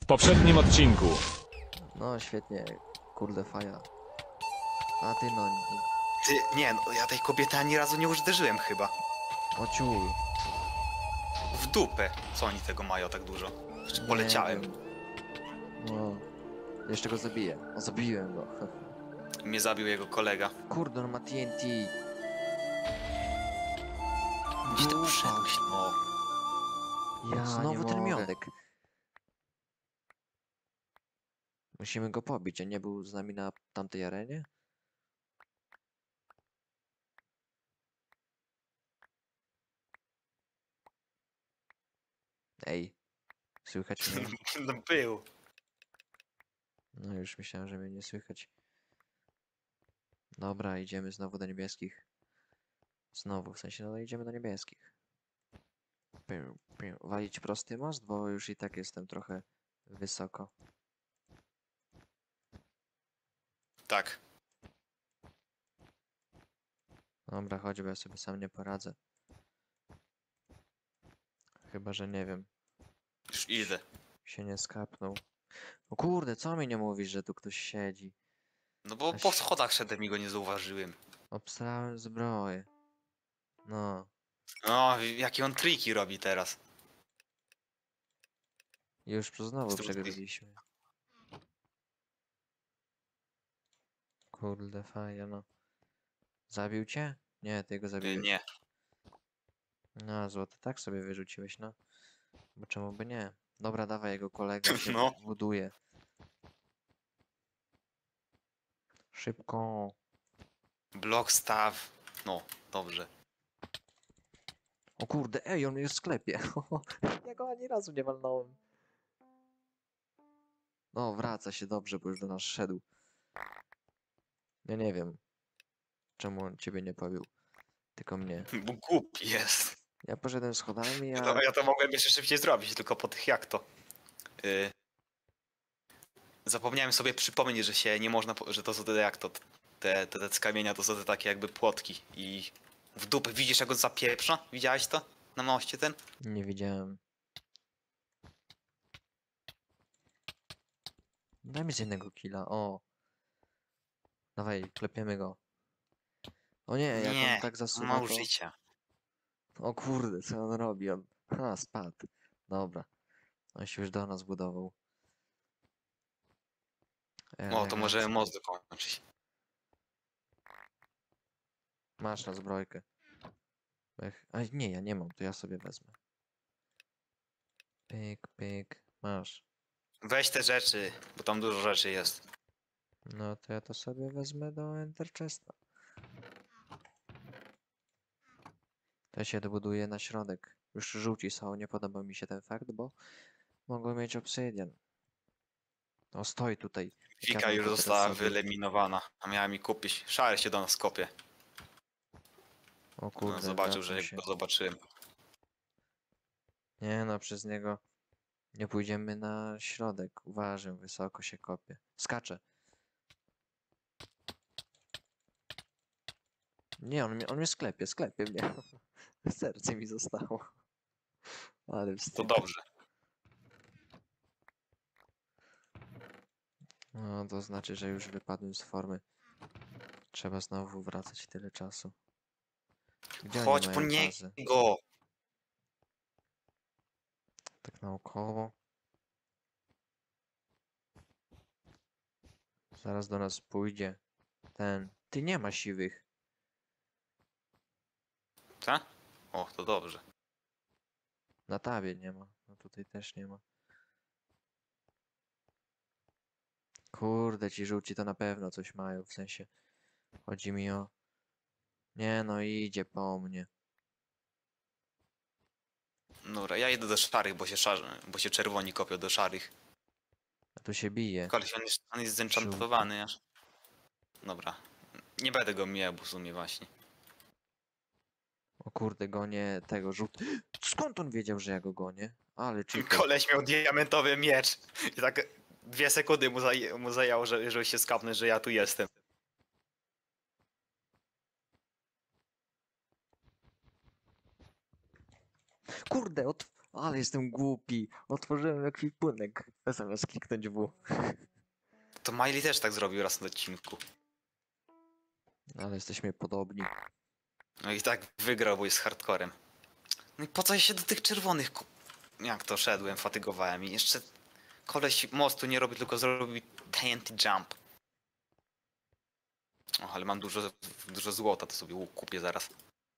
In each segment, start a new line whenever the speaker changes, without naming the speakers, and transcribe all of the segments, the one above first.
W poprzednim odcinku.
No świetnie, kurde faja. A ty no,
Ty, nie, no, ja tej kobiety ani razu nie uderzyłem chyba.
ociul.
W dupę. Co oni tego mają tak dużo? Czy
Nie
poleciałem?
wiem. No, jeszcze go zabiję. O, zabiłem go.
Mnie zabił jego kolega.
Kurde, on ma TNT.
Gdzie ty
Ufa.
poszedłeś? No.
Ja znowu
nie
ten
mogę.
miodek. Musimy go pobić, a nie był z nami na tamtej arenie? Ej, słychać mnie?
No był.
No już myślałem, że mnie nie słychać. Dobra, idziemy znowu do niebieskich. Znowu, w sensie, no idziemy do niebieskich. Walić prosty most, bo już i tak jestem trochę wysoko.
Tak.
Dobra, chodź, bo ja sobie sam nie poradzę. Chyba, że nie wiem,
Już idę.
się nie skapnął. O kurde, co mi nie mówisz, że tu ktoś siedzi?
No bo
Aż-
po schodach szedłem i go nie zauważyłem.
Obstrałem zbroję. No,
O, jakie on triki robi teraz.
już znowu
Z tym
przegraliśmy. Kurde, fajnie, no. Zabił cię? Nie, ty go zabiłeś.
Nie.
No, złoty tak sobie wyrzuciłeś, no. Bo czemu by nie? Dobra, dawaj jego kolega się
No.
buduje. Szybko.
Blok staw. No, dobrze.
O kurde, ej, on jest w sklepie. Ja go ani razu nie walnąłem. No, wraca się dobrze, bo już do nas szedł. Ja nie wiem, czemu on ciebie nie pobił. Tylko mnie.
Bo głupi jest.
Ja poszedłem schodami,
Ja
a...
to, ja to mogłem jeszcze szybciej zrobić, tylko po tych jak to. Zapomniałem sobie przypomnieć, że się nie można, że to są te jak to. Te z kamienia to są te takie jakby płotki i w dupę. Widzisz jak on zapieprza? Widziałeś to? Na moście ten?
Nie widziałem. Daj mi z jednego killa, o. Dawaj, klepiemy go. O nie, jak
Nie,
on tak zasuwa,
mało
to...
życia.
O kurde, co on robi? On... Ha, spadł. Dobra. On się już do nas budował.
O, to możemy
Elegancko.
most dokończyć.
Masz na zbrojkę. A nie, ja nie mam, to ja sobie wezmę. Pyk, pyk. Masz.
Weź te rzeczy, bo tam dużo rzeczy jest.
No to ja to sobie wezmę do Enter Chesta. To się dobuduje na środek. Już żółci są, nie podoba mi się ten fakt, bo mogą mieć obsydian. O, stoi tutaj. Jak ja
Wika
bym
już
to teraz
została
zrobił.
wyeliminowana, a miała mi kupić. Szary się do nas kopie.
O kurde,
No, zobaczył, że
wracam
jak
się.
go zobaczyłem.
Nie no, przez niego nie pójdziemy na środek. Uważaj, wysoko się kopie. Skacze. Nie, on mnie sklepie mnie. Serce mi zostało. Ale
To
wstyd.
dobrze.
No, to znaczy, że już wypadłem z formy. Trzeba znowu wracać tyle czasu. Gdzie oni
Chodź po
mają bazę?
niego!
Tak naokoło. Zaraz do nas pójdzie ten. Ty nie ma siwych.
Co? O, to dobrze.
Na tabie nie ma. No tutaj też nie ma. Kurde, ci żółci to na pewno coś mają. W sensie chodzi mi o... Nie no, idzie po mnie.
Dobra, ja idę do szarych, bo się czerwoni kopią do szarych.
A tu się bije.
Koleś, on jest zenchantowany aż. Dobra. Nie będę go mijał, bo w sumie właśnie.
O kurde, gonię tego żółt. Skąd on wiedział, że ja go gonię? Ale cheater.
Koleś miał diamentowy miecz. I tak 2 sekundy mu zajęło, żeby się skapnąć, że ja tu jestem.
Kurde, Ale jestem głupi. Otworzyłem ekwipunek. Zamiast kliknąć W.
To Miley też tak zrobił raz na odcinku.
Ale jesteśmy podobni.
No i tak wygrał, bo jest hardcorem. No i po co ja się do tych czerwonych jak to szedłem, fatygowałem i jeszcze koleś mostu nie robi, tylko zrobi TNT jump. O, ale mam dużo złota, to sobie łuk kupię zaraz.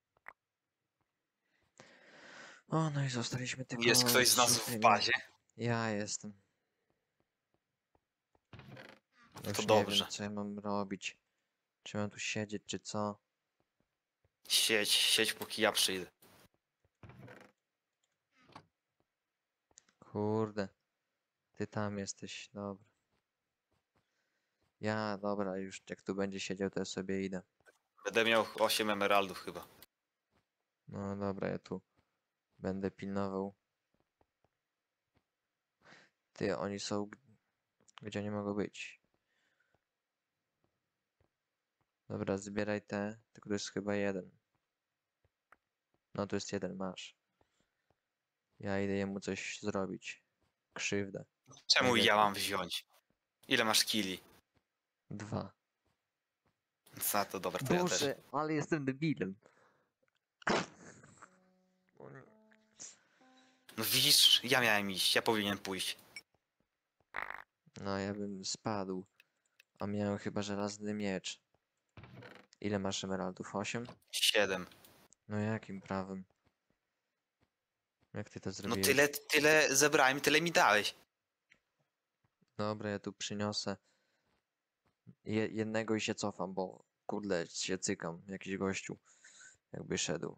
O, no i zostaliśmy tylko
Jest ktoś z
z
nas w
żółtymi.
bazie?
Ja jestem.
To
Już nie
dobrze.
wiem, co ja mam robić. Czy mam tu siedzieć, czy co?
Siedź póki ja przyjdę.
Kurde. Ty tam jesteś, dobra. Dobra, już jak tu będzie siedział, to ja sobie idę.
Będę miał 8 emeraldów chyba.
No dobra, ja tu będę pilnował. Ty, oni są... Gdzie nie mogą być? Dobra, zbieraj te, tylko to jest chyba jeden. No, tu jest jeden, masz. Ja idę jemu coś zrobić. Krzywdę.
Czemu ja
Najlepiej.
mam wziąć? Ile masz kili?
2.
Za to dobra, to ja też.
Boże, ale jestem debilem. O nie.
No widzisz, ja miałem iść, ja powinien pójść.
No, ja bym spadł. A miałem chyba żelazny miecz. Ile masz emeraldów? 8?
7.
No jakim prawem? Jak ty to
No
zrobiłeś?
tyle zebrałem, tyle mi dałeś.
Dobra, ja tu przyniosę jednego i się cofam, bo kurde się cykam. Jakiś gościu jakby szedł.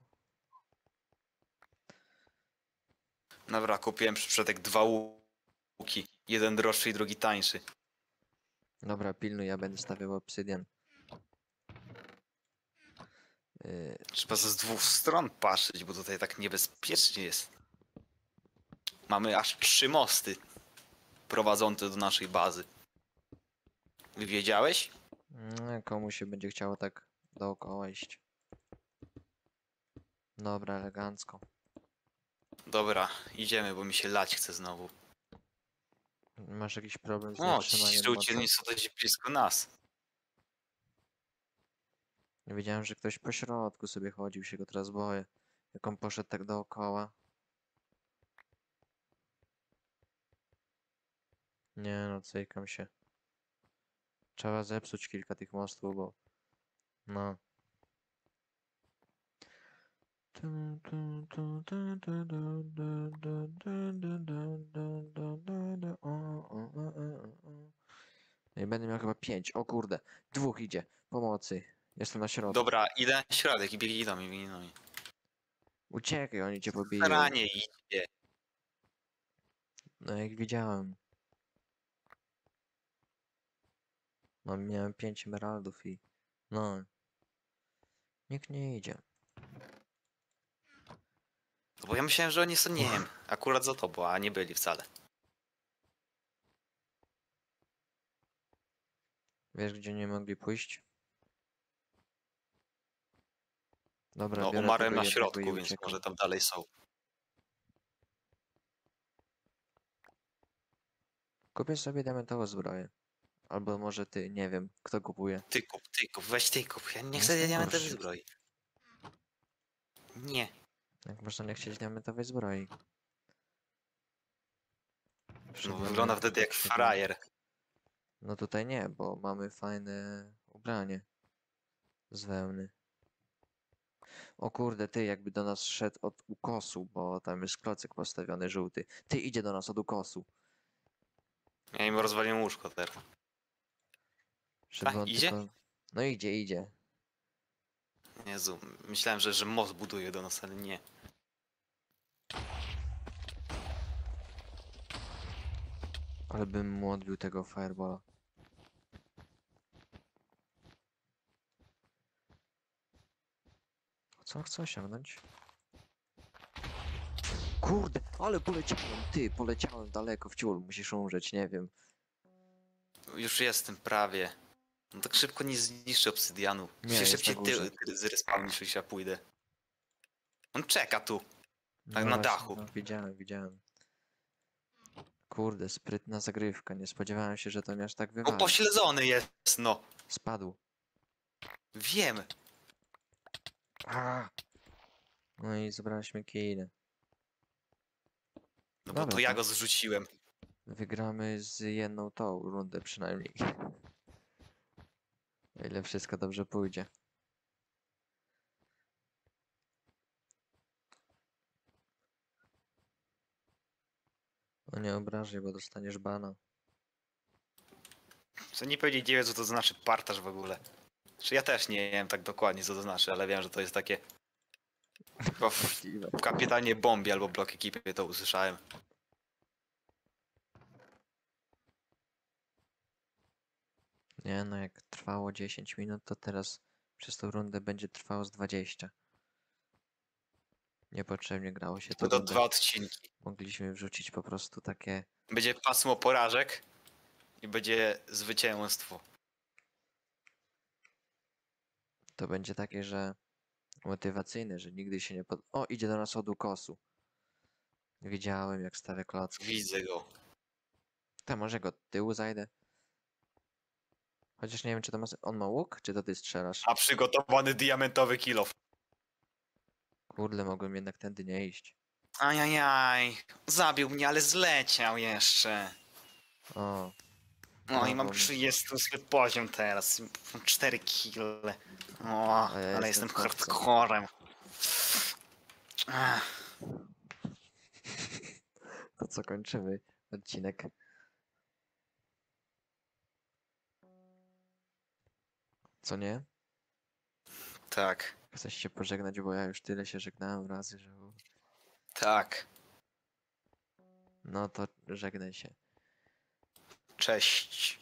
Dobra, kupiłem przypadek 2 łuki. Jeden droższy i drugi tańszy.
Dobra, pilnuj, ja będę stawiał obsydian.
Trzeba z 2 stron patrzeć, bo tutaj tak niebezpiecznie jest. Mamy aż 3 mosty prowadzące do naszej bazy. Wiedziałeś?
Komu się będzie chciało tak dookoła iść. Dobra, elegancko.
Dobra, idziemy, bo mi się lać chce znowu.
Masz jakiś problem z
O, ci
zatrzymaniem
żółci
mocy?
są dość blisko nas.
Nie wiedziałem, że ktoś po środku sobie chodził, się go teraz boję. Jak on poszedł tak dookoła. Nie no, cykam się. Trzeba zepsuć kilka tych mostów, bo... No. No i będę miał chyba 5. O kurde. 2 idzie. Pomocy. Jestem na środku.
Dobra, idę na środek i biegnij do mnie, biegnij do mnie.
Uciekaj, oni cię pobiją.
Ranie idzie.
No jak widziałem. Miałem 5 emeraldów i... No. Nikt nie idzie.
No bo ja myślałem, że oni są, nie wiem, akurat za tobą, a nie byli wcale.
Wiesz, gdzie nie mogli pójść? Dobra,
No
biorę
umarłem
tego
na
jednego
środku,
i
więc
uciekam.
może tam dalej są.
Kupię sobie diamentową zbroję. Albo może ty, nie wiem, kto kupuje.
Ty kup, weź ty kup. Ja nie chcę
Jestem
diamentowej
gorszy.
zbroi. Nie.
Jak można nie chcieć diamentowej zbroi?
No,
Wszedłem
wygląda
na
wtedy jak
świetlanek.
frajer.
No tutaj nie, bo mamy fajne ubranie z wełny. O kurde, ty jakby do nas szedł od ukosu, bo tam jest klocek postawiony żółty. Ty idzie do nas od ukosu.
Ja im rozwaliłem łóżko teraz.
Żeby
Tak,
on
idzie?
tylko... No idzie.
Jezu, myślałem, że most buduje do nas, ale nie.
Ale bym mu odbił tego fireballa. Co on chce osiągnąć? Kurde, ale poleciałem, ty, poleciałem daleko w ciul, musisz umrzeć, nie wiem.
Już jestem prawie. No tak szybko nie zniszczę obsydianu.
Nie,
Się
jest
szybciej
na górze.
ty zrespawnisz, jeśli ja pójdę. On czeka tu. Tak na dachu.
No, widziałem. Kurde, sprytna zagrywka. Nie spodziewałem się, że to mnie aż tak
No
wywali.
pośledzony jest, no.
Spadł.
Wiem.
A! No i zebraliśmy kile.
No bo
Dobra,
to ja
to
go zrzuciłem.
wygramy z jedną tą rundę przynajmniej. O ile wszystko dobrze pójdzie. No nie obrażaj, bo dostaniesz bana.
Co nie powiedzieć, co to znaczy partaż w ogóle. Czy ja też nie wiem tak dokładnie, co to znaczy, ale wiem, że to jest takie... Bo w Kapitanie Bombie albo Blok Ekipy to usłyszałem.
Nie no, jak trwało 10 minut, to teraz przez tą rundę będzie trwało z 20. Niepotrzebnie grało się tą
To
rundę.
2 odcinki.
Mogliśmy wrzucić po prostu takie...
Będzie pasmo porażek i będzie zwycięstwo.
To będzie takie, że... motywacyjne, że nigdy się nie pod... O, idzie do nas od ukosu. Widziałem, jak stawia klocki.
Widzę go.
To może go od tyłu zajdę? Chociaż nie wiem, czy to ma... On ma łuk, czy to ty strzelasz?
A przygotowany diamentowy kilof.
Kurde, mogłem jednak tędy nie iść.
Ajajaj. Zabił mnie, ale zleciał jeszcze.
O,
No i
brawo,
mam 38 poziom teraz. Mam 4 kile. O,
A ja
ale
jestem
jestem
chłopcem.
hardcorem. Ach,
to co, kończymy odcinek. Co nie?
tak,
Chcesz się pożegnać, bo ja już tyle się żegnałem razy, że...
tak.
No to żegnaj się.
Cześć.